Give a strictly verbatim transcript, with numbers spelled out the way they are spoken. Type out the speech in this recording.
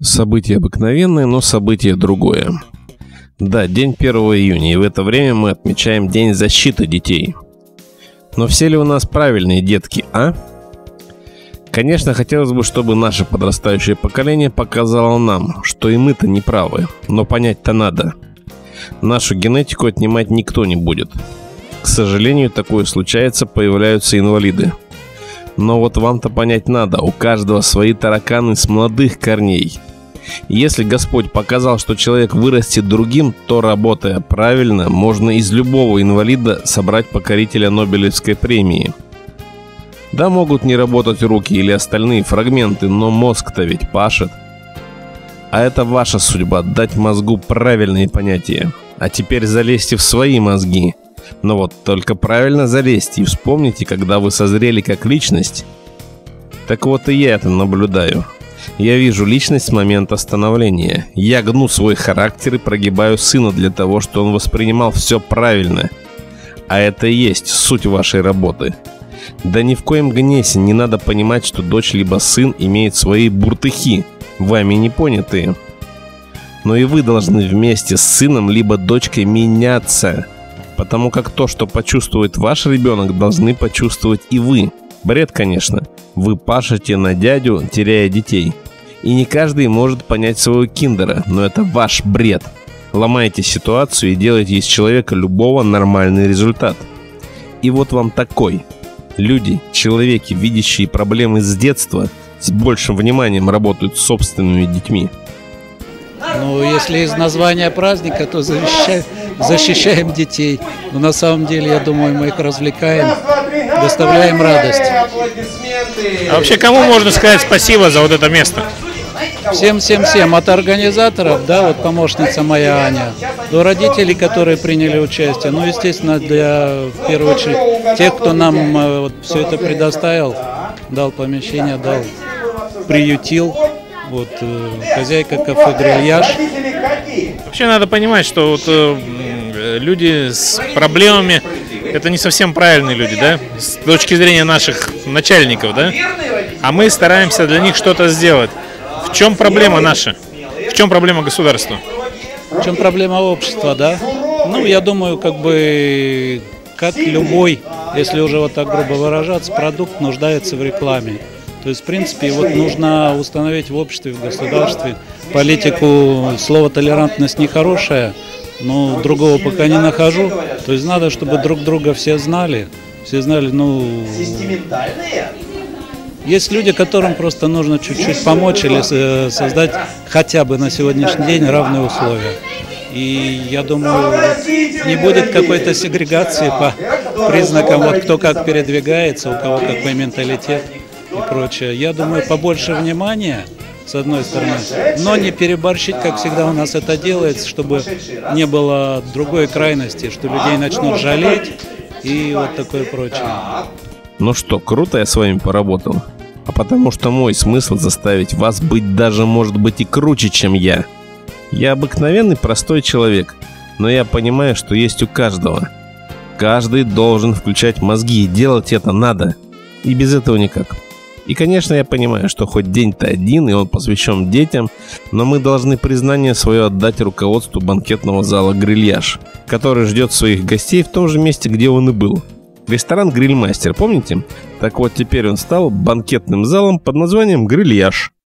Событие обыкновенное, но событие другое. Да, день первого июня, и в это время мы отмечаем День защиты детей. Но все ли у нас правильные детки, а? Конечно, хотелось бы, чтобы наше подрастающее поколение показало нам, что и мы-то не правы, но понять-то надо. Нашу генетику отнимать никто не будет. К сожалению, такое случается, появляются инвалиды. Но вот вам-то понять надо, у каждого свои тараканы с молодых корней. Если Господь показал, что человек вырастет другим, то, работая правильно, можно из любого инвалида собрать покорителя Нобелевской премии. Да, могут не работать руки или остальные фрагменты, но мозг-то ведь пашет. А это ваша судьба — дать мозгу правильные понятия. А теперь залезьте в свои мозги. Но вот только правильно залезьте и вспомните, когда вы созрели как личность. Так вот и я это наблюдаю. Я вижу личность с момента становления. Я гну свой характер и прогибаю сына для того, чтобы он воспринимал все правильно. А это и есть суть вашей работы. Да ни в коем гнесе не надо понимать, что дочь либо сын имеет свои буртыхи, вами не понятые. Но и вы должны вместе с сыном либо дочкой меняться. Потому как то, что почувствует ваш ребенок, должны почувствовать и вы. Бред, конечно. Вы пашете на дядю, теряя детей. И не каждый может понять своего киндера, но это ваш бред. Ломайте ситуацию и делайте из человека любого нормальный результат. И вот вам такой. Люди, человеки, видящие проблемы с детства, с большим вниманием работают с собственными детьми. Ну, если из названия праздника, то защищаем, защищаем детей. Но на самом деле, я думаю, мы их развлекаем, доставляем радость. А вообще, кому можно сказать спасибо за вот это место? Всем-всем-всем. От организаторов, да, вот помощница моя Аня, до родителей, которые приняли участие. Ну, естественно, для, в первую очередь, тех, кто нам вот, все это предоставил, дал помещение, дал, приютил. Вот, э, хозяйка кафе «Грильяж». Вообще надо понимать, что вот, э, люди с проблемами — это не совсем правильные люди, да, с точки зрения наших начальников, да, а мы стараемся для них что-то сделать. В чем проблема наша? В чем проблема государства? В чем проблема общества, да? Ну, я думаю, как бы, как любой, если уже вот так грубо выражаться, продукт нуждается в рекламе. То есть, в принципе, вот нужно установить в обществе, в государстве политику, слово толерантность нехорошее, но другого пока не нахожу. То есть надо, чтобы друг друга все знали, все знали, ну... Есть люди, которым просто нужно чуть-чуть помочь или создать хотя бы на сегодняшний день равные условия. И я думаю, не будет какой-то сегрегации по признакам, вот кто как передвигается, у кого какой менталитет и прочее. Я думаю, побольше внимания, с одной стороны, но не переборщить, как всегда у нас это делается, чтобы не было другой крайности, что людей начнут жалеть и вот такое прочее. Ну что, круто я с вами поработал. А потому что мой смысл заставить вас быть даже, может быть, и круче, чем я. Я обыкновенный простой человек, но я понимаю, что есть у каждого. Каждый должен включать мозги, и делать это надо. И без этого никак. И, конечно, я понимаю, что хоть день-то один, и он посвящен детям, но мы должны признание свое отдать руководству банкетного зала «Грильяж», который ждет своих гостей в том же месте, где он и был. Ресторан «Грильмастер», помните? Так вот, теперь он стал банкетным залом под названием «Грильяж».